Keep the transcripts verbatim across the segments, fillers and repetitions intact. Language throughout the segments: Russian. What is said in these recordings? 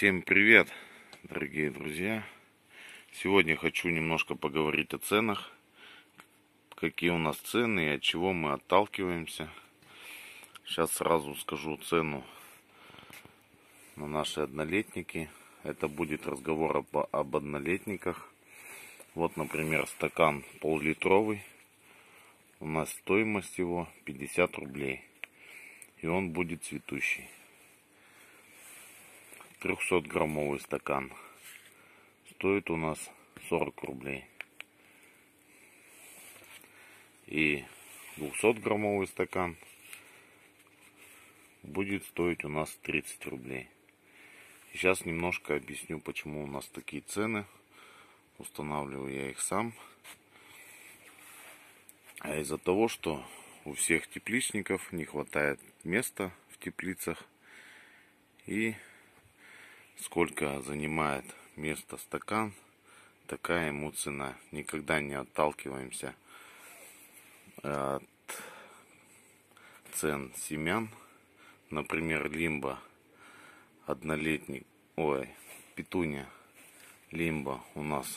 Всем привет, дорогие друзья! Сегодня хочу немножко поговорить о ценах. Какие у нас цены и от чего мы отталкиваемся. Сейчас сразу скажу цену на наши однолетники. Это будет разговор об, об однолетниках. Вот, например, стакан пол-литровый. У нас стоимость его пятьдесят рублей. И он будет цветущий. трехсотграммовый стакан стоит у нас сорок рублей. И двухсотграммовый стакан будет стоить у нас тридцать рублей. Сейчас немножко объясню, почему у нас такие цены. Устанавливаю я их сам. А из-за того, что у всех тепличников не хватает места в теплицах. И сколько занимает место стакан, такая ему цена. Никогда не отталкиваемся от цен семян. Например, лимба однолетний, ой, петуния лимба у нас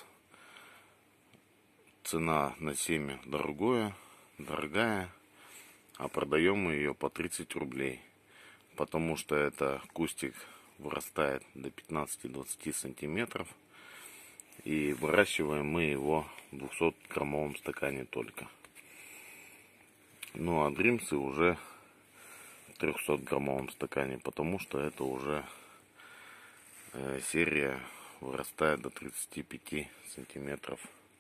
цена на семя дорогое, дорогая, а продаем мы ее по тридцать рублей, потому что это кустик вырастает до пятнадцати-двадцати сантиметров, и выращиваем мы его в двухсотграммовом стакане только. Ну а дримсы уже в трехсотграммовом стакане, потому что это уже э, серия вырастает до тридцати пяти сантиметров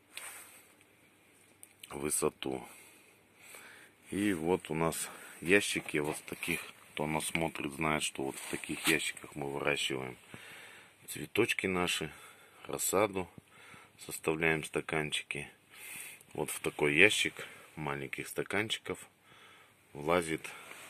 в высоту. И вот у нас ящики вот таких. Кто нас смотрит, знает, что вот в таких ящиках мы выращиваем цветочки наши, рассаду, составляем стаканчики. Вот в такой ящик маленьких стаканчиков влазит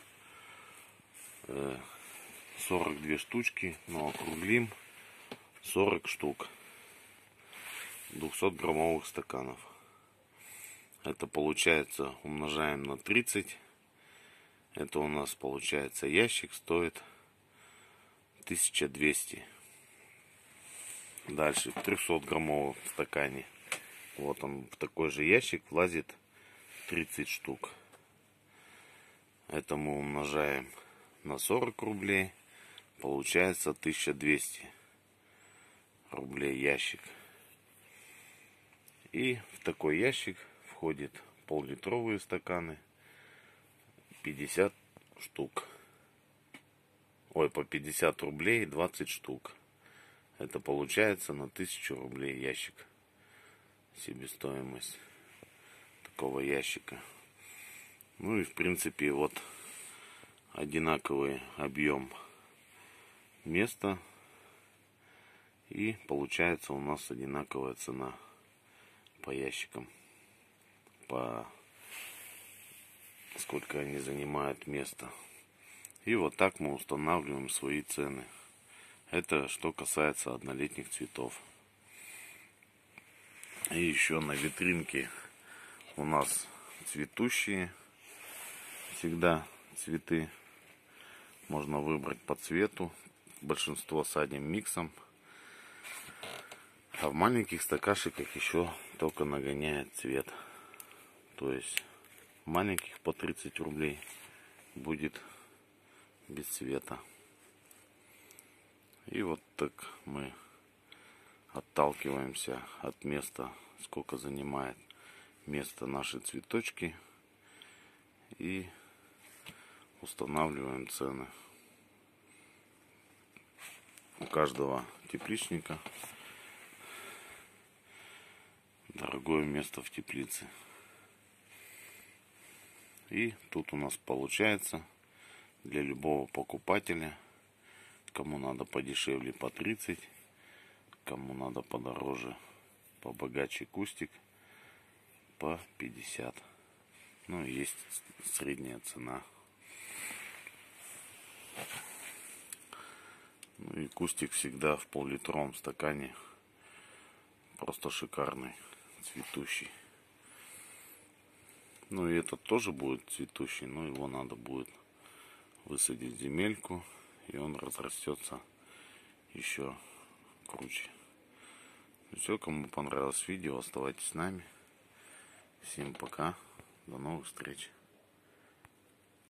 сорок две штучки, но округлим сорок штук двухсотграммовых стаканов. Это получается, умножаем на тридцать. Это у нас получается ящик стоит тысяча двести. Дальше в трехсотграммовом стакане. Вот он, в такой же ящик влазит тридцать штук. Это мы умножаем на сорок рублей. Получается тысяча двести рублей ящик. И в такой ящик входит пол-литровые стаканы. пятьдесят штук. Ой, по пятьдесят рублей двадцать штук. Это получается на тысячу рублей ящик. Себестоимость такого ящика. Ну и в принципе вот одинаковый объем места. И получается у нас одинаковая цена по ящикам. По сколько они занимают места. И вот так мы устанавливаем свои цены. Это что касается однолетних цветов. И еще на витринке у нас цветущие всегда цветы. Можно выбрать по цвету. Большинство садим миксом. А в маленьких стакашиках еще только нагоняет цвет. То есть маленьких по тридцать рублей будет без цвета. И вот так мы отталкиваемся от места, сколько занимает место наши цветочки, и устанавливаем цены. У каждого тепличника дорогое место в теплице. И тут у нас получается для любого покупателя, кому надо подешевле по тридцать, кому надо подороже, побогаче кустик, по пятьдесят. Ну и есть средняя цена. Ну и кустик всегда в пол-литровом стакане. Просто шикарный, цветущий. Ну и этот тоже будет цветущий, но его надо будет высадить в земельку, и он разрастется еще круче. Все, кому понравилось видео, оставайтесь с нами. Всем пока, до новых встреч.